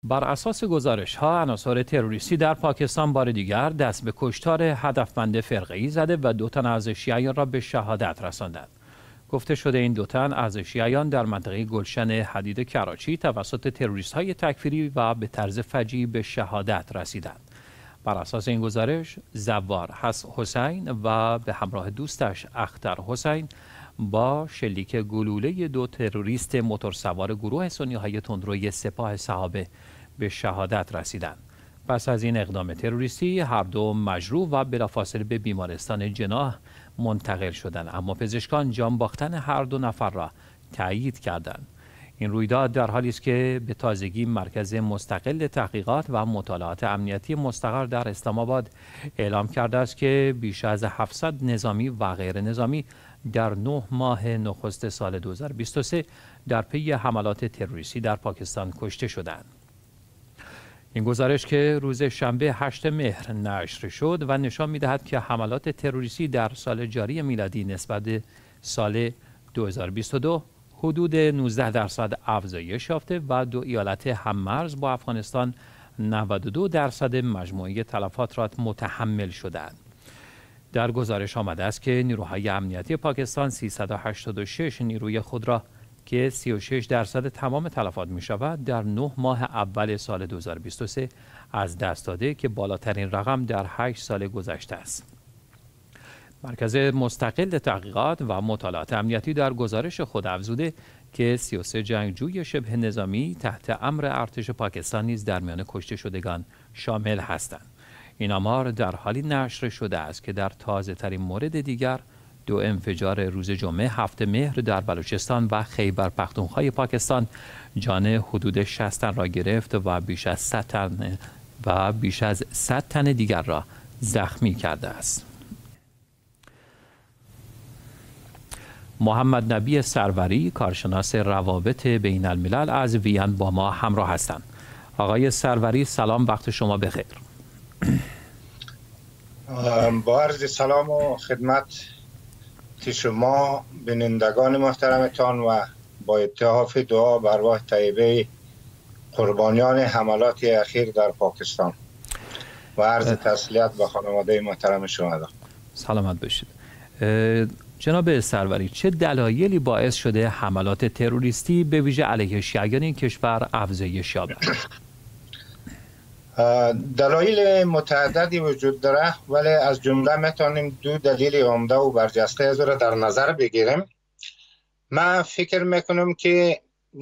بر اساس گزارش‌ها، عناصر تروریستی در پاکستان بار دیگر دست به کشتار هدفمند فرقه‌ای زده و 2 تن از شیعیان را به شهادت رساندند. گفته شده این 2 تن از شیعیان در منطقه گلشن حدید کراچی توسط تروریست‌های تکفیری و به طرز فجیعی به شهادت رسیدند. بر اساس این گزارش، زوار حسین و به همراه دوستش اختر حسین با شلیک گلوله 2 تروریست موتورسوار گروه سنی‌های تندروی سپاه صحابه به شهادت رسیدند. پس از این اقدام تروریستی، هر دو مجروح و بلافاصله به بیمارستان جناح منتقل شدند، اما پزشکان جان باختن هر 2 نفر را تأیید کردند. این رویداد در حالی است که به تازگی مرکز مستقل تحقیقات و مطالعات امنیتی مستقر در اسلام آباد اعلام کرده است که بیش از 700 نظامی و غیر نظامی در 9 ماه نخست سال 2023 در پی حملات تروریستی در پاکستان کشته شدند. این گزارش که روز شنبه 8 مهر نشر شد و نشان می‌دهد که حملات تروریستی در سال جاری میلادی نسبت به سال 2022 حدود 19% افزایش یافته و 2 ایالت هم‌مرز با افغانستان 92% مجموعه تلفات را متحمل شدند. در گزارش آمده است که نیروهای امنیتی پاکستان 386 نیروی خود را که 36% تمام تلفات می شود در 9 ماه اول سال 2023 از دست داده که بالاترین رقم در 8 سال گذشته است. مرکز مستقل تحقیقات و مطالعات امنیتی در گزارش خود افزوده که 33 جنگجوی شبه نظامی تحت امر ارتش پاکستان نیز در میان کشته شدگان شامل هستند. این آمار در حالی نشر شده است که در تازه ترین مورد دیگر 2 انفجار روز جمعه 7 مهر در بلوچستان و خیبر پختونخوای پاکستان جان حدود 60 تن را گرفت و بیش از 100 تن دیگر را زخمی کرده است. محمد نبی سروری، کارشناس روابط بین الملل از وین با ما همراه هستند. آقای سروری سلام، وقت شما بخیر. با عرض سلام و خدمت شما بینندگان محترمتان و با اتحاف دعا بر ارواح طیبه قربانیان حملات اخیر در پاکستان و عرض تسلیت به خانواده محترم شما. سلامت باشید. جناب سروری، چه دلایلی باعث شده حملات تروریستی به ویژه علیه شیعیان این کشور افزایش یابد؟ دلایل متعددی وجود داره، ولی از جمله میتونیم 2 دلیل عمده و برجسته از را در نظر بگیریم. من فکر میکنم که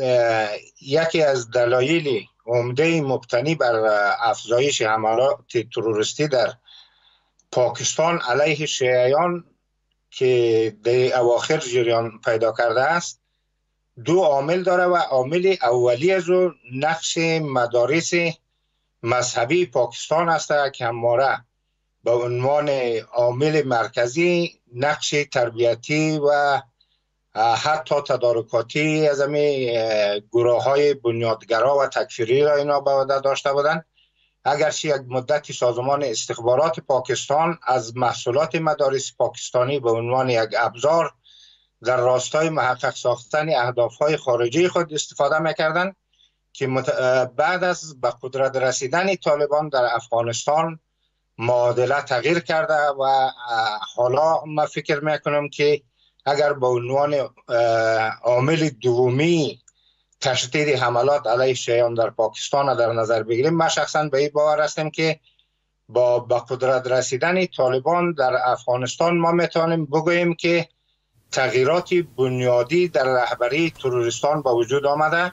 یکی از دلایل عمده مبتنی بر افزایش حملات تروریستی در پاکستان علیه شیعیان که در اواخر جریان پیدا کرده است 2 عامل داره و عامل اولی از نقش مدارس مذهبی پاکستان است که همواره به عنوان عامل مرکزی نقش تربیتی و حتی تدارکاتی از گروه های بنیادگرا و تکفیری را اینا به عهده داشته بودند. اگرچه یک مدتی سازمان استخبارات پاکستان از محصولات مدارس پاکستانی به عنوان یک ابزار در راستای محقق ساختن اهدافهای خارجی خود استفاده میکردند که بعد از به قدرت رسیدن طالبان در افغانستان معادله تغییر کرده و حالا من فکر میکنم که اگر به عنوان عامل دومی تشدید حملات علیه شیعیان در پاکستان در نظر بگیریم، من شخصا به این باور هستم که با به قدرت رسیدن طالبان در افغانستان ما میتونیم بگوییم که تغییرات بنیادی در رهبری تروریستان به وجود آمده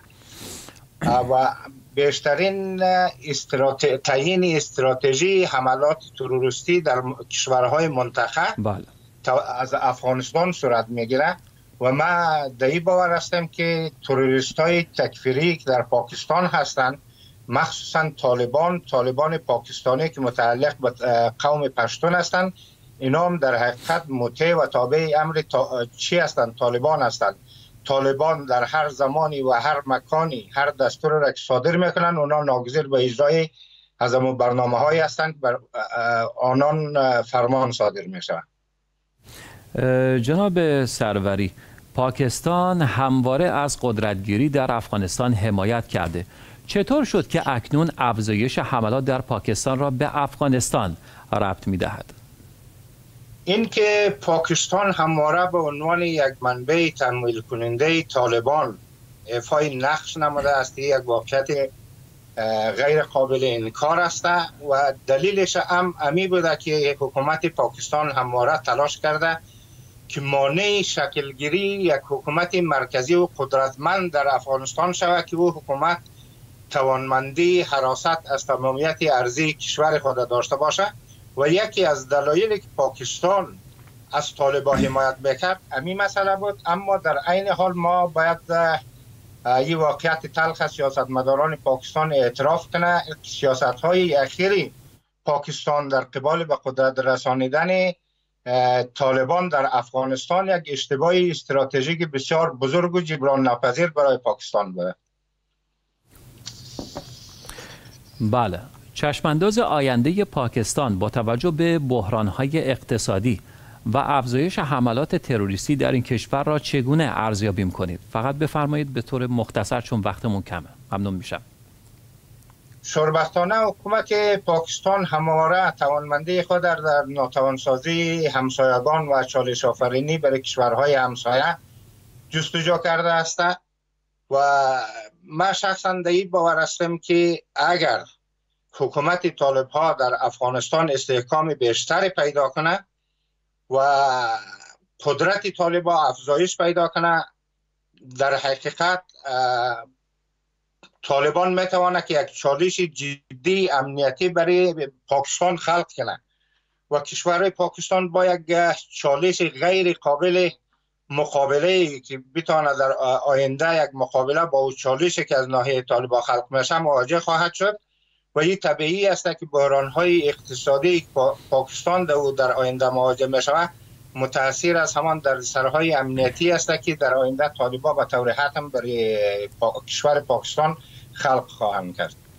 و بیشترین تعیین استراتژی حملات تروریستی در کشورهای منطقه از افغانستان صورت میگیره و من در این باور هستم که تروریست‌های تکفیری که در پاکستان هستند، مخصوصا طالبان پاکستانی که متعلق به قوم پشتون هستند، اینا هم در حقیقت مطیع و تابع امر چی هستند؟ طالبان هستند. طالبان در هر زمانی و هر مکانی هر دستور را که صادر میکنن اونا ناگزیر به اجرای از امو برنامه هایی هستند بر آنان فرمان صادر میشوند. جناب سروری، پاکستان همواره از قدرتگیری در افغانستان حمایت کرده. چطور شد که اکنون افزایش حملات در پاکستان را به افغانستان ربط می‌دهد؟ این که پاکستان همواره به عنوان یک منبع تمویل کننده طالبان ایفای نقش نموده است، یک واقعیت غیر قابل انکار است و دلیلش هم امی بوده که حکومت پاکستان همواره تلاش کرده که مانع شکلگیری یک حکومت مرکزی و قدرتمند در افغانستان شود که او حکومت توانمندی حراست از تمامیت ارضی کشور خود داشته باشه و یکی از دلایلی که پاکستان از طالبان حمایت میکرد همین مسئله بود. اما در عین حال ما باید این واقعیت تلخ سیاستمداران پاکستان اعتراف کنه. سیاست های اخیری پاکستان در قبال به قدرت رسانیدن طالبان در افغانستان یک اشتباه استراتژیک بسیار بزرگ و جبران ناپذیر برای پاکستان بوده. بله، چشمانداز آینده پاکستان با توجه به بحران‌های اقتصادی و افزایش حملات تروریستی در این کشور را چگونه ارزیابی می‌کنید؟ فقط بفرمایید به طور مختصر چون وقتمون کمه. ممنون میشم. شوربختانه حکومت پاکستان همواره توانمندی خود در ناتوانسازی همسایگان و چالش آفرینی برای کشورهای همسایه جستجو کرده است و من شخصا در این باور هستم که اگر حکومت طالب‌ها در افغانستان استحکام بیشتری پیدا کنه و قدرت طالب‌ها افزایش پیدا کنه، در حقیقت طالبان میتواند که یک چالش جدی امنیتی برای پاکستان خلق کنه و کشور پاکستان با یک چالش غیر قابل مقابله که بتواند در آینده یک مقابله با اون چالشی که از ناحیه طالبان خلق میشه مواجه خواهد شد و این طبیعی است که بحران‌های اقتصادی پاکستان در آینده مواجه میشه متأثر از همان در سرهای امنیتی است که در آینده طالبان به طور حتم برای کشور پاکستان خلق خواهند کرد.